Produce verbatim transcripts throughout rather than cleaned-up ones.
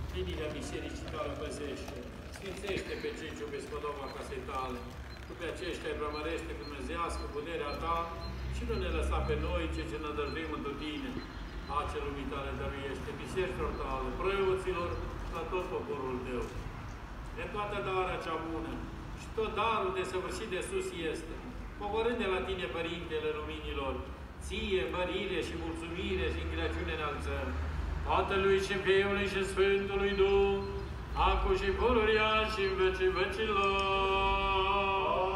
liniile bisericii tale păzește. Sfințește pe cei ce iubesc Sodoma casei tale. Tu pe aceștia îi preamărește dumnezeiască puterea ta și nu ne lăsa pe noi cei ce ne dărbim într tine. Acea lumii tale dăruiește bisericilor tale, preoților, la tot poporul tău. De toată darea cea bună și tot darul desăvârșit de sus este, pogorând de la tine, Părintele Luminilor, ție mărire și mulțumire și îngrăciune înălțăm, Tatălui și Fiului și Sfântului Duh, acum și pururia și în vecii vecilor.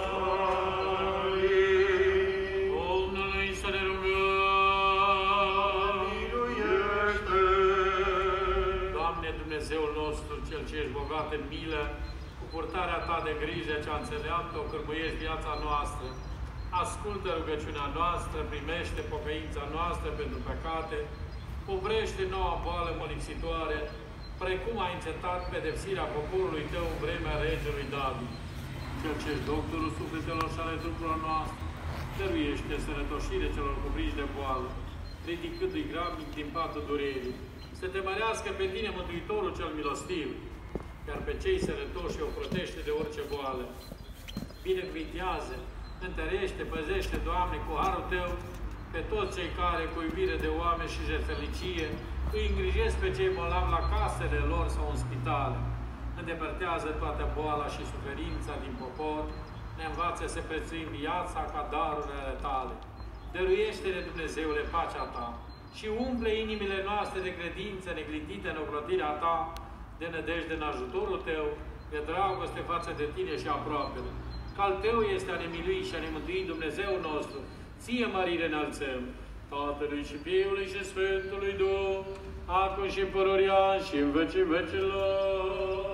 Domnului să ne rugăm. Miluiește! Doamne Dumnezeul nostru, Cel ce ești bogat în milă, cu purtarea Ta de grijă ce-a înțeleaptă-o, cârmuiești viața noastră, ascultă rugăciunea noastră, primește pocăința noastră pentru păcate, povrește noua boală molipsitoare, precum a încetat pedepsirea poporului Tău în vremea regelui David. Cel ce ești doctorul sufletelor și ale trupurilor noastre, dăruiește sănătoșire celor cuprinși de boală, ridicându-i grabnic din patul durerii, să te mărească pe Tine, Mântuitorul cel milostiv, iar pe cei sănătoși o protește de orice boală. Binecuvintează, întărește, păzește, Doamne, cu harul Tău, pe toți cei care, cu iubire de oameni și jertfelicie, îi îngrijesc pe cei bolnavi la casele lor sau în spitale. Îndepărtează toată boala și suferința din popor, ne învață să prețuim viața ca darurile Tale. Dăruiește-ne, Dumnezeule, pacea Ta și umple inimile noastre de credință neclintită în ocrotirea Ta, de nădejde în ajutorul Tău, de dragoste față de Tine și aproapele. Că al Tău este a ne milui și a ne mântui Dumnezeu nostru, ție mărire înălțăm, Tatălui și Fiului și Sfântului Duh, acum și pururia și în vecii vecilor.